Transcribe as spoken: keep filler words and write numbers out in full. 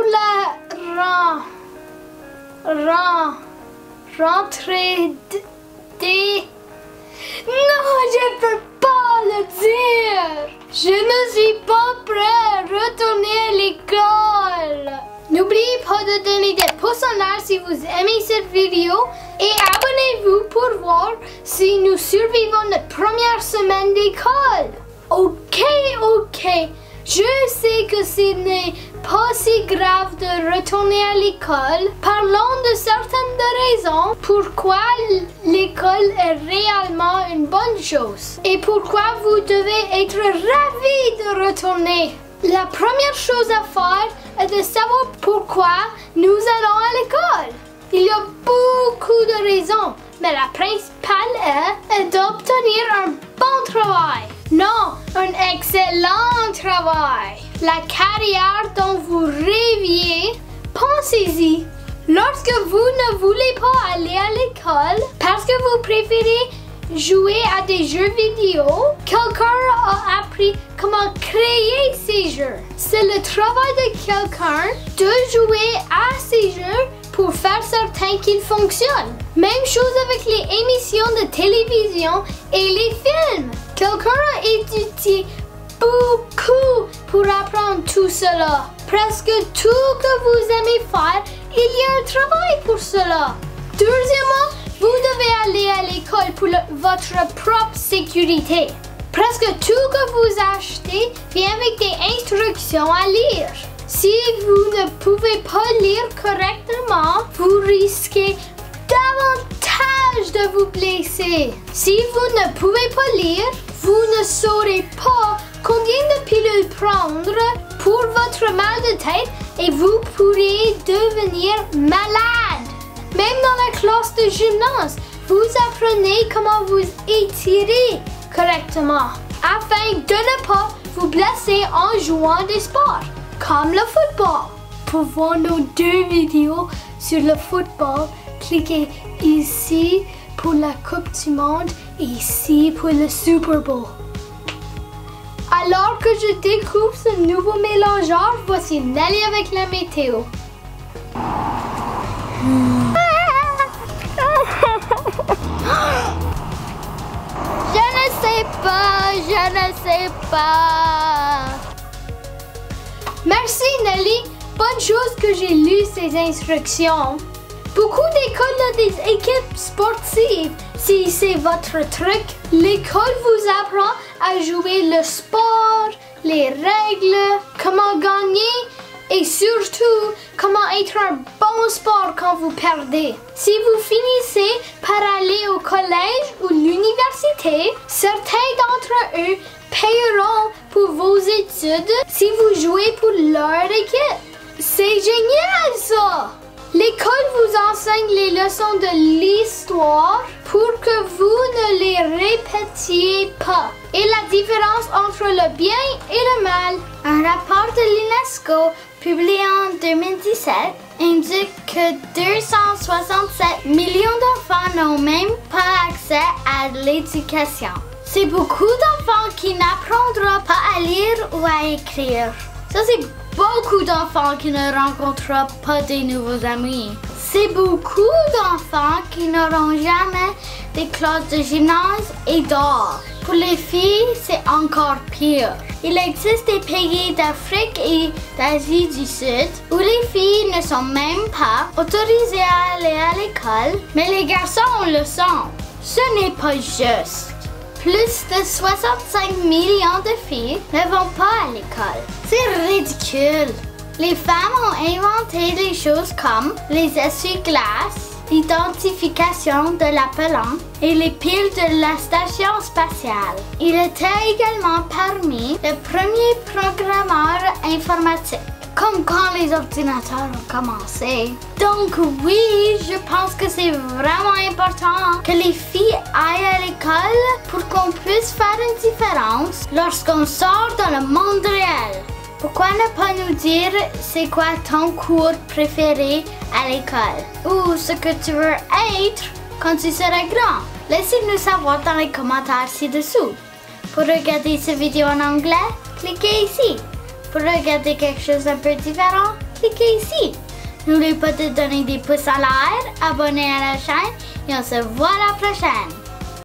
pour la ren, ren, rentrée des... Non, je peux pas le dire. Je ne suis pas prêt à retourner à l'école. N'oubliez pas de donner des pouces en l'air si vous aimez cette vidéo et abonnez-vous pour voir si nous survivons notre première semaine d'école. Ok, ok. Je sais que ce n'est pas si grave de retourner à l'école. Parlons de certaines raisons pourquoi l'école est réellement une bonne chose et pourquoi vous devez être ravis de retourner. La première chose à faire est de savoir pourquoi nous allons à l'école. Il y a beaucoup de raisons, mais la principale est, est d'obtenir un bon travail. Non, un excellent travail. La carrière dont vous rêviez, pensez-y. Lorsque vous ne voulez pas aller à l'école parce que vous préférez jouer à des jeux vidéo, quelqu'un a appris comment créer ces jeux. C'est le travail de quelqu'un de jouer à ces jeux pour faire certain qu'ils fonctionnent. Même chose avec les émissions de télévision et les films. Quelqu'un a étudié beaucoup pour apprendre tout cela. Presque tout que vous aimez faire, il y a un travail pour cela. Deuxièmement, vous devez aller à l'école pour le, votre propre sécurité. Presque tout que vous achetez vient avec des instructions à lire. Si vous ne pouvez pas lire correctement, vous risquez davantage de vous blesser. Si vous ne pouvez pas lire, vous ne saurez pas combien de pilules prendre pour votre mal de tête et vous pourriez devenir malade. Même dans la classe de gymnase, vous apprenez comment vous étirer correctement afin de ne pas vous blesser en jouant des sports, comme le football. Pour voir nos deux vidéos sur le football, cliquez ici pour la Coupe du Monde et ici pour le Super Bowl. Alors que je découvre ce nouveau mélangeur, voici Nelly avec la météo. Je ne sais pas, je ne sais pas. Merci Nelly, bonne chose que j'ai lu ces instructions. Beaucoup d'écoles ont des équipes sportives. Si c'est votre truc, l'école vous apprend à jouer le sport, les règles, comment gagner et surtout comment être un bon sport quand vous perdez. Si vous finissez par aller au collège ou l'université, certains d'entre eux paieront pour vos études si vous jouez pour leur équipe. C'est génial ça! L'école vous enseigne les leçons de l'histoire pour que vous ne les répétiez pas. Et la différence entre le bien et le mal. Un rapport de l'UNESCO publié en deux mille dix-sept indique que deux cent soixante-sept millions d'enfants n'ont même pas accès à l'éducation. C'est beaucoup d'enfants qui n'apprendront pas à lire ou à écrire. Ça, c'est beaucoup d'enfants qui ne rencontreront pas de nouveaux amis. C'est beaucoup d'enfants qui n'auront jamais des classes de gymnase et d'art. Pour les filles, c'est encore pire. Il existe des pays d'Afrique et d'Asie du Sud où les filles ne sont même pas autorisées à aller à l'école, mais les garçons le sont. Ce n'est pas juste. Plus de soixante-cinq millions de filles ne vont pas à l'école. C'est ridicule. Les femmes ont inventé des choses comme les essuie-glaces, l'identification de l'appelant et les piles de la station spatiale. Il était également parmi les premiers programmeurs informatiques, comme quand les ordinateurs ont commencé. Donc oui, je pense que c'est vraiment important que les filles aillent à l'école pour qu'on puisse faire une différence lorsqu'on sort dans le monde réel. Pourquoi ne pas nous dire c'est quoi ton cours préféré à l'école ou ce que tu veux être quand tu seras grand? Laissez-nous savoir dans les commentaires ci-dessous. Pour regarder cette vidéo en anglais, cliquez ici. Pour regarder quelque chose d'un peu différent, cliquez ici. N'oubliez pas de donner des pouces en l'air, abonner à la chaîne et on se voit la prochaine.